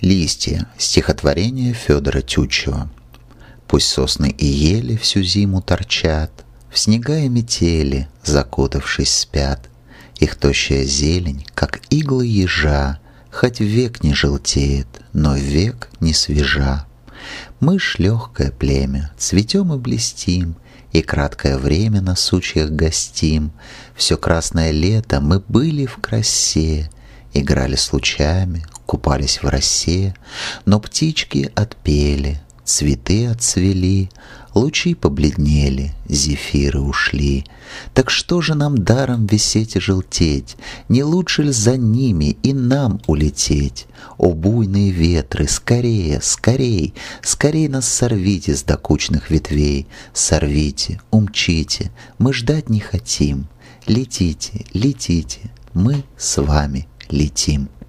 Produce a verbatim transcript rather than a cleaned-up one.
Листья. Стихотворение Федора Тютчева. Пусть сосны и ели всю зиму торчат, в снега и метели, закутавшись, спят. Их тощая зелень, как иглы ежа, хоть век не желтеет, но век не свежа. Мы ж легкое племя, цветем и блестим, и краткое время на сучьях гостим. Все красное лето мы были в красе, играли с лучами, купались в росе. Но птички отпели, цветы отцвели, лучи побледнели, зефиры ушли. Так что же нам даром висеть и желтеть? Не лучше ли за ними и нам улететь? О, буйные ветры, скорее, скорей, скорей нас сорвите с докучных ветвей. Сорвите, умчите, мы ждать не хотим. Летите, летите, мы с вами летим.